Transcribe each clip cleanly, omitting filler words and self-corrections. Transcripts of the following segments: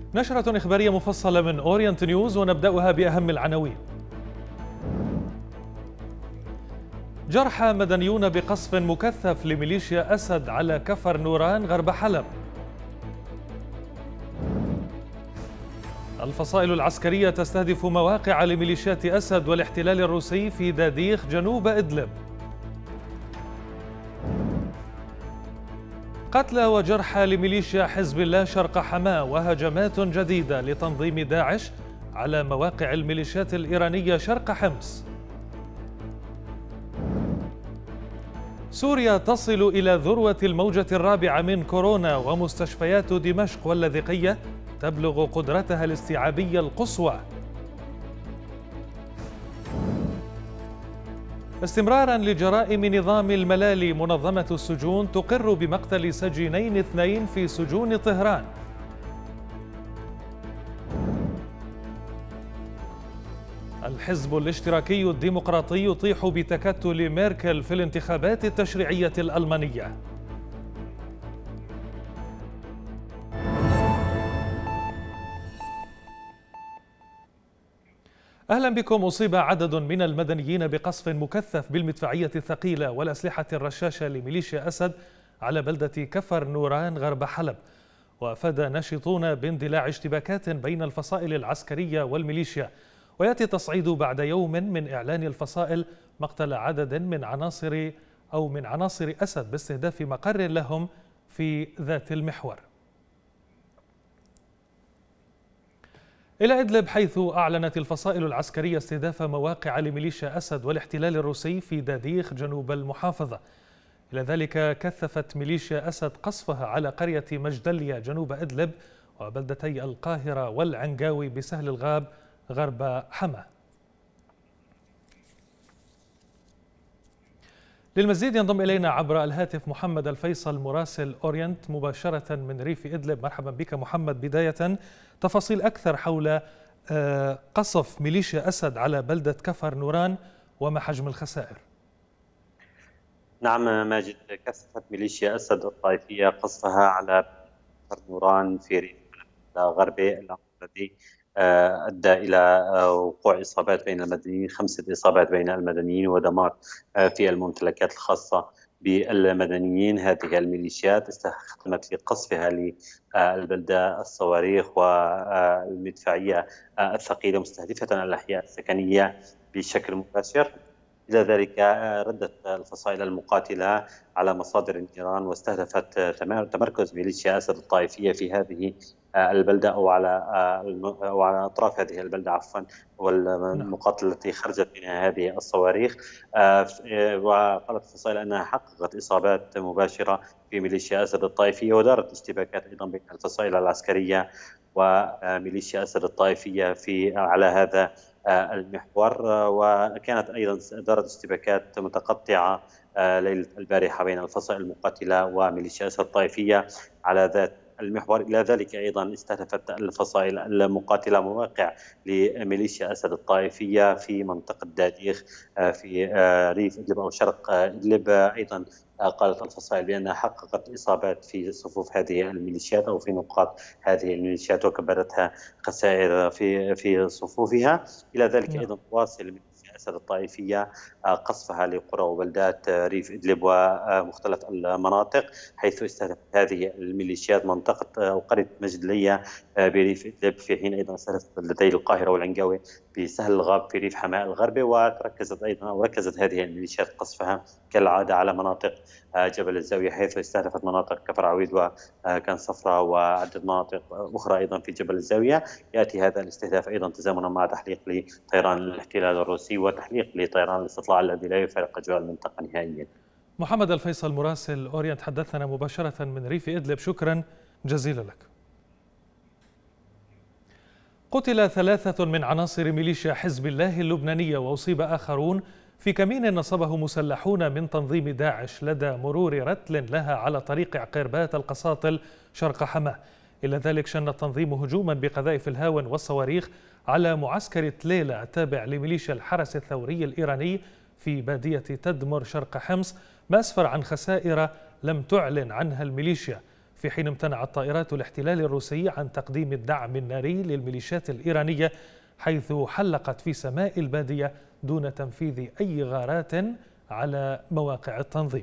نشرة إخبارية مفصلة من أورينت نيوز، ونبدأها بأهم العناوين. جرحى مدنيون بقصف مكثف لميليشيا أسد على كفر نوران غرب حلب. الفصائل العسكرية تستهدف مواقع لميليشيات أسد والاحتلال الروسي في داديخ جنوب إدلب. قتلى وجرحى لميليشيا حزب الله شرق حماة، وهجمات جديدة لتنظيم داعش على مواقع الميليشيات الإيرانية شرق حمص. سوريا تصل إلى ذروة الموجة الرابعة من كورونا، ومستشفيات دمشق واللاذقية تبلغ قدرتها الاستيعابية القصوى. استمرارا لجرائم نظام الملالي، منظمة السجون تقر بمقتل سجينين 2 في سجون طهران. الحزب الاشتراكي الديمقراطي يطيح بتكتل ميركل في الانتخابات التشريعية الألمانية. أهلا بكم. أصيب عدد من المدنيين بقصف مكثف بالمدفعية الثقيلة والأسلحة الرشاشة لميليشيا أسد على بلدة كفر نوران غرب حلب، وأفاد ناشطون باندلاع اشتباكات بين الفصائل العسكرية والميليشيا، ويأتي التصعيد بعد يوم من إعلان الفصائل مقتل عدد من عناصر أسد باستهداف مقر لهم في ذات المحور. إلى إدلب، حيث أعلنت الفصائل العسكرية استهداف مواقع لميليشيا أسد والاحتلال الروسي في داديخ جنوب المحافظة. إلى ذلك كثفت ميليشيا أسد قصفها على قرية مجدلية جنوب إدلب وبلدتي القاهرة والعنقاوي بسهل الغاب غرب حما. للمزيد ينضم إلينا عبر الهاتف محمد الفيصل مراسل أورينت مباشرة من ريف إدلب. مرحبا بك محمد. بداية تفاصيل أكثر حول قصف ميليشيا أسد على بلدة كفر نوران وما حجم الخسائر. نعم ماجد، كثفت ميليشيا أسد الطائفية قصفها على كفر نوران في ريف غربي، الأمر الذي أدى إلى وقوع إصابات بين المدنيين، 5 إصابات بين المدنيين ودمار في الممتلكات الخاصة بالمدنيين. هذه الميليشيات استخدمت في قصفها للبلدة الصواريخ والمدفعية الثقيلة مستهدفة الأحياء السكنية بشكل مباشر. إلى ذلك ردت الفصائل المقاتلة على مصادر النيران واستهدفت تمركز ميليشيا أسد الطائفية في هذه البلدة أو على أطراف هذه البلدة عفوا، والمقاتلة التي خرجت من هذه الصواريخ. وقالت الفصائل أنها حققت إصابات مباشرة في ميليشيا أسد الطائفية، ودارت اشتباكات أيضا بين الفصائل العسكرية وميليشيا أسد الطائفية على هذا المحور. وكانت أيضا دارت اشتباكات متقطعة ليلة البارحة بين الفصائل المقاتلة وميليشيا أسد الطائفية على ذات المحور. إلى ذلك أيضا استهدفت الفصائل المقاتلة مواقع لميليشيا أسد الطائفية في منطقة داديخ في ريف إدلب أو شرق إدلب. أيضا قالت الفصائل بأنها حققت إصابات في صفوف هذه الميليشيات أو في نقاط هذه الميليشيات وكبرتها خسائر في صفوفها. إلى ذلك أيضا تواصل ميليشيا أسد الطائفية قصفها لقرى وبلدات ريف إدلب ومختلف المناطق، حيث استهدفت هذه الميليشيات منطقة أو قرية مجدلية بريف إدلب، في حين أيضا استهدفت بلدتي القاهرة والعنقاوي بسهل الغاب في ريف حماة الغربي. وركزت هذه الميليشيات قصفها كالعادة على مناطق جبل الزاوية، حيث استهدفت مناطق كفر عويد وكان صفراء وعدة مناطق أخرى أيضا في جبل الزاوية. يأتي هذا الاستهداف أيضا تزامنا مع تحليق لطيران الاحتلال الروسي وتحليق لطيران الاستطلاع الذي لا يفارق أجواء المنطقة نهائيا. محمد الفيصل مراسل أورينت حدثنا مباشرة من ريف إدلب، شكرا جزيلا لك. قتل 3 من عناصر ميليشيا حزب الله اللبنانية، وأصيب آخرون في كمين نصبه مسلحون من تنظيم داعش لدى مرور رتل لها على طريق عقيربات القساطل شرق حماة. إلى ذلك شن التنظيم هجوما بقذائف الهاون والصواريخ على معسكر تليلة التابع لميليشيا الحرس الثوري الإيراني في بادية تدمر شرق حمص، ما أسفر عن خسائر لم تعلن عنها الميليشيا. في حين امتنعت طائرات الاحتلال الروسي عن تقديم الدعم الناري للميليشيات الإيرانية، حيث حلقت في سماء البادية دون تنفيذ أي غارات على مواقع التنظيم.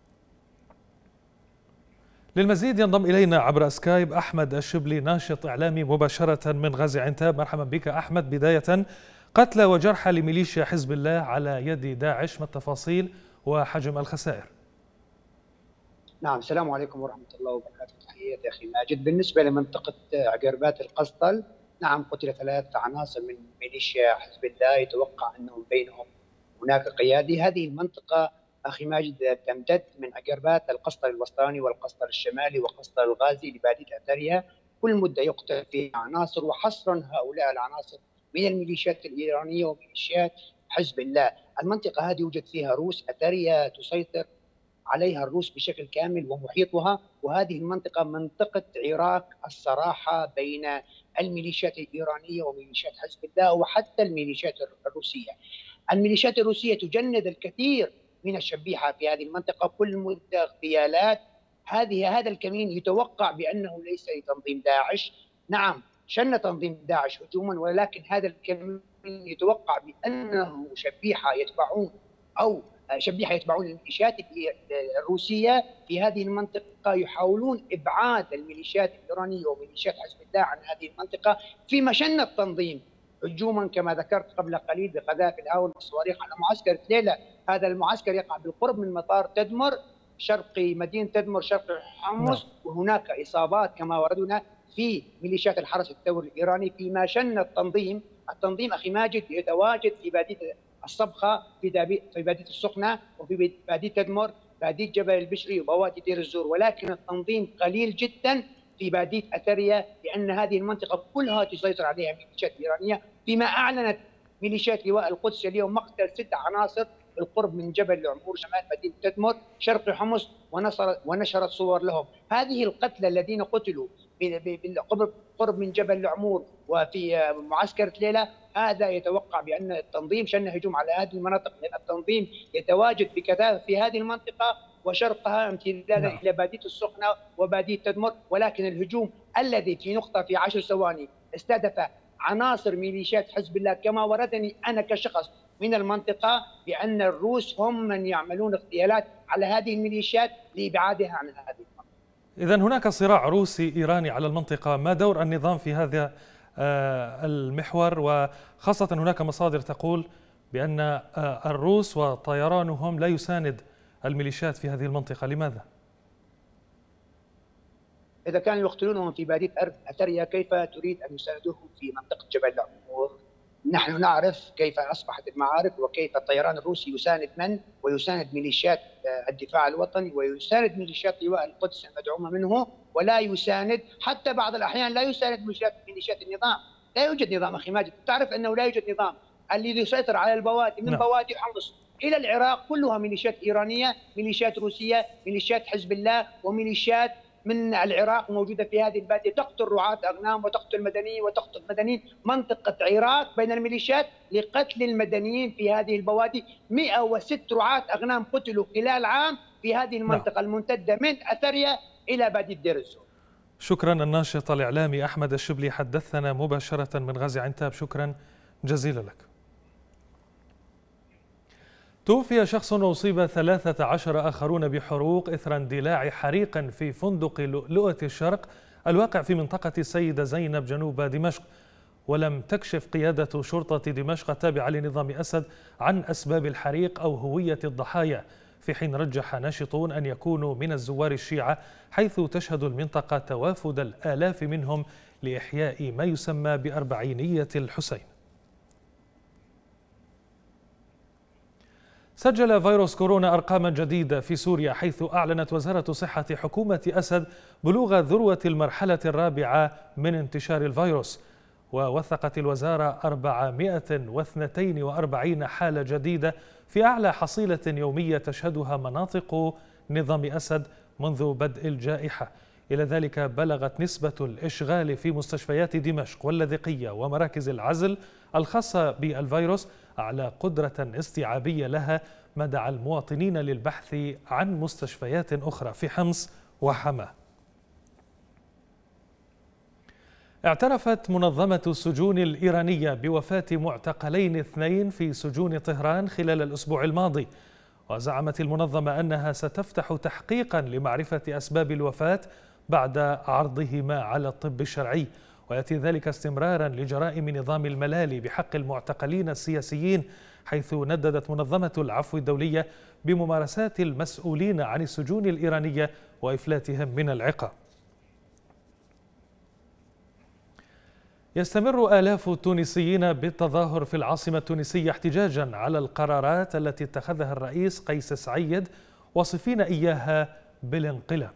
للمزيد ينضم إلينا عبر سكايب أحمد الشبلي، ناشط إعلامي مباشرة من غازي عنتاب. مرحبا بك أحمد. بداية، قتلى وجرحى لميليشيا حزب الله على يد داعش، ما التفاصيل وحجم الخسائر؟ نعم، السلام عليكم ورحمة الله وبركاته. تحياتي أخي ماجد. بالنسبة لمنطقة عقربات القسطل، نعم، قتل 3 عناصر من ميليشيا حزب الله، يتوقع أنهم بينهم هناك قيادي. هذه المنطقة أخي ماجد تمتد من عقربات القسطل الوسطاني والقسطل الشمالي وقسطل الغازي لبادية أثريا، كل مدة يقتل فيها عناصر، وحصرا هؤلاء العناصر من الميليشيات الإيرانية وميليشيات حزب الله. المنطقة هذه يوجد فيها روس، أثريا تسيطر عليها الروس بشكل كامل ومحيطها، وهذه المنطقة منطقة عراك الصراحة بين الميليشيات الإيرانية وميليشيات حزب الله وحتى الميليشيات الروسية. الميليشيات الروسية تجند الكثير من الشبيحة في هذه المنطقة، كل مدة اغتيالات. هذا الكمين يتوقع بأنه ليس لتنظيم داعش. نعم، شن تنظيم داعش هجوما، ولكن هذا الكمين يتوقع بأنه شبيحة يتبعون الميليشيات الروسية في هذه المنطقة، يحاولون إبعاد الميليشيات الإيرانية وميليشيات حزب الله عن هذه المنطقة، فيما شن التنظيم هجوما كما ذكرت قبل قليل بقذائف الهاون والصواريخ على معسكر تليلة. هذا المعسكر يقع بالقرب من مطار تدمر شرقي مدينة تدمر شرقي حمص، وهناك إصابات كما وردنا في ميليشيات الحرس الثوري الإيراني. فيما شن التنظيم أخي ماجد يتواجد في بادية الصبخة، في بادية السخنة، وفي بادية تدمر، بادية جبل البشري، وبوادي دير الزور، ولكن التنظيم قليل جدا في بادية أثريا، لأن هذه المنطقة كلها تسيطر عليها ميليشيات إيرانية. فيما أعلنت ميليشيات لواء القدس اليوم مقتل 6 عناصر بالقرب من جبل العمور شمال مدينة تدمر شرق حمص، ونشرت صور لهم. هذه القتلى الذين قتلوا بالقرب من جبل العمور وفي معسكر تليلة، هذا يتوقع بأن التنظيم شن هجوم على هذه المناطق، لأن التنظيم يتواجد بكثافة في هذه المنطقة وشرقها امتدادا إلى بادية السخنة وبادية تدمر. ولكن الهجوم الذي في نقطة في 10 ثواني استهدف عناصر ميليشيات حزب الله، كما وردني أنا كشخص من المنطقة بأن الروس هم من يعملون اغتيالات على هذه الميليشيات لإبعادها عن هذه المنطقة. إذن هناك صراع روسي إيراني على المنطقة، ما دور النظام في هذا المحور؟ وخاصة هناك مصادر تقول بأن الروس وطيرانهم لا يساند الميليشيات في هذه المنطقة، لماذا؟ إذا كانوا يقتلونهم في بادية أثريا، كيف تريد أن يساندوهم في منطقة جبل العمور؟ نحن نعرف كيف أصبحت المعارك، وكيف الطيران الروسي يساند ويساند ميليشيات الدفاع الوطني، ويساند ميليشيات لواء القدس المدعومة منه، ولا يساند حتى بعض الأحيان لا يساند ميليشيات النظام. لا يوجد نظام أخي ماجد، تعرف أنه لا يوجد نظام. الذي يسيطر على البوادي من بوادي حمص إلى العراق كلها ميليشيات إيرانية، ميليشيات روسية، ميليشيات حزب الله، وميليشيات من العراق موجودة في هذه البادية، تقتل رعاة أغنام وتقتل مدنيين وتقتل مدنيين. منطقة عراق بين الميليشيات لقتل المدنيين في هذه البوادي. 106 رعاة أغنام قتلوا خلال عام في هذه المنطقة الممتدة من أثريا إلى بادية دير الزور. شكرا الناشط الإعلامي أحمد الشبلي، حدثنا مباشرة من غازي عنتاب، شكرا جزيلا لك. توفي شخص وأصيب 13 آخرون بحروق إثر اندلاع حريق في فندق لؤلؤة الشرق الواقع في منطقة السيدة زينب جنوب دمشق. ولم تكشف قيادة شرطة دمشق التابعة لنظام أسد عن أسباب الحريق أو هوية الضحايا، في حين رجح ناشطون أن يكونوا من الزوار الشيعة، حيث تشهد المنطقة توافد الآلاف منهم لإحياء ما يسمى بأربعينية الحسين. سجل فيروس كورونا أرقاما جديدة في سوريا، حيث أعلنت وزارة صحة حكومة أسد بلوغ ذروة المرحلة الرابعة من انتشار الفيروس. ووثقت الوزارة 442 حالة جديدة في أعلى حصيلة يومية تشهدها مناطق نظام أسد منذ بدء الجائحة. إلى ذلك بلغت نسبة الإشغال في مستشفيات دمشق واللاذقية ومراكز العزل الخاصة بالفيروس أعلى قدرة استيعابية لها، ما دعا المواطنين للبحث عن مستشفيات أخرى في حمص وحماة. اعترفت منظمة السجون الإيرانية بوفاة معتقلين 2 في سجون طهران خلال الأسبوع الماضي، وزعمت المنظمة أنها ستفتح تحقيقا لمعرفة أسباب الوفاة بعد عرضهما على الطب الشرعي، ويأتي ذلك استمرارا لجرائم نظام الملالي بحق المعتقلين السياسيين، حيث نددت منظمة العفو الدولية بممارسات المسؤولين عن السجون الإيرانية وإفلاتهم من العقاب. يستمر آلاف التونسيين بالتظاهر في العاصمة التونسية احتجاجا على القرارات التي اتخذها الرئيس قيس سعيد واصفين إياها بالانقلاب.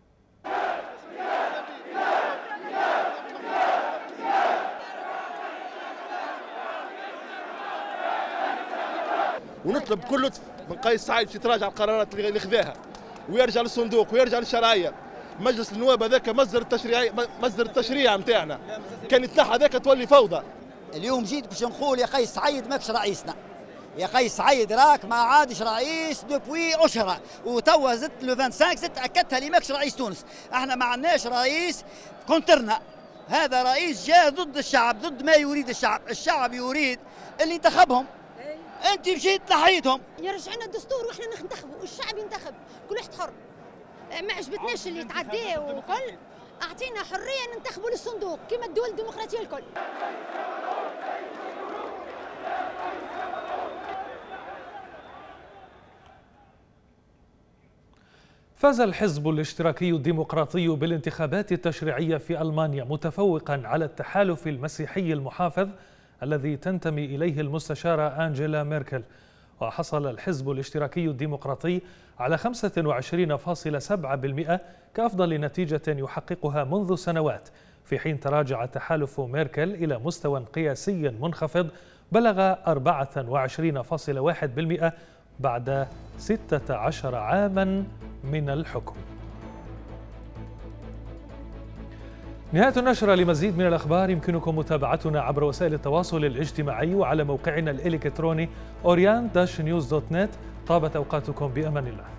ونطلب كل لطف من قيس سعيد يتراجع القرارات اللي خذاها ويرجع للصندوق ويرجع للشرعيه. مجلس النواب هذاك مصدر التشريع نتاعنا، كان يتنحى هذاك تولي فوضى. اليوم جيت باش نقول يا قيس سعيد ماكش رئيسنا، يا قيس سعيد راك ما عادش رئيس دوبوي اشهر، وتوا زدت لو 25 زدت اكدتها لي ماكش رئيس تونس. احنا ما عندناش رئيس كونترنا، هذا رئيس جاء ضد الشعب، ضد ما يريد الشعب. الشعب يريد اللي انتخبهم، انت مشيت نحيتهم. يرجع لنا الدستور واحنا ننتخبوا والشعب ينتخب، كل واحد حر. ما عجبتناش اللي تعداه وكل، اعطينا حريه ننتخبوا للصندوق كما الدول الديمقراطيه الكل. فاز الحزب الاشتراكي الديمقراطي بالانتخابات التشريعية في ألمانيا، متفوقا على التحالف المسيحي المحافظ الذي تنتمي إليه المستشارة أنجيلا ميركل. وحصل الحزب الاشتراكي الديمقراطي على 25.7% كأفضل نتيجة يحققها منذ سنوات، في حين تراجع تحالف ميركل إلى مستوى قياسي منخفض بلغ 24.1% بعد 16 عاما من الحكم. نهاية النشرة. لمزيد من الأخبار يمكنكم متابعتنا عبر وسائل التواصل الاجتماعي وعلى موقعنا الإلكتروني oryan-news.net. طابت أوقاتكم بأمان الله.